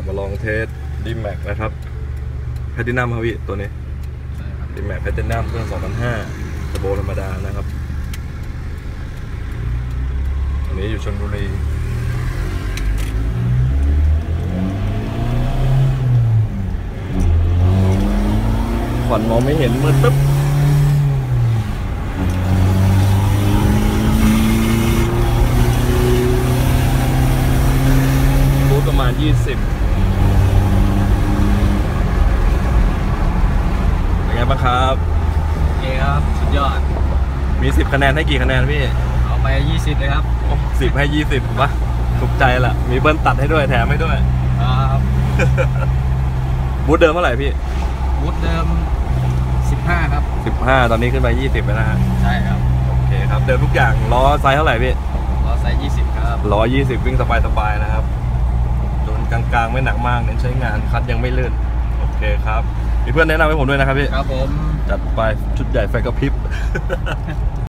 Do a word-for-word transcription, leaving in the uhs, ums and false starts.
มาลองเทสดีแม็กนะครับแพทินัมครับพี่ตัวนี้ดีแม็กแพทินัมเครื่องสองพันห้าเทอร์โบธรรมดานะครับอันนี้อยู่ชลบุรีขวัญมองไม่เห็นมืดตึ๊บรูทประมาณยี่สิบเป็นไงบ้างครับโอเคครับสุดยอดมีสิบคะแนนให้กี่คะแนนพี่เอาไปยี่สิบเลยครับสิบให้ยี่สิบวะถูกใจละมีเบิ้ลตัดให้ด้วยแถมให้ด้วยครับบูทเดิมเท่าไหร่พี่บูทเดิมสิบห้าครับสิบห้าตอนนี้ขึ้นไปยี่สิบแล้วนะฮะใช่ครับโอเคครับเดิมทุกอย่างล้อไซส์เท่าไหร่พี่ล้อไซส์ยี่สิบครับล้อยี่สิบวิ่งสบายๆนะครับจนกลางๆไม่หนักมากเน้นใช้งานคัดยังไม่ลื่นโอเคครับมีเพื่อนแนะนำให้ผมด้วยนะครับพี่ครับผมจัดไปชุดใหญ่ไฟกระพริบ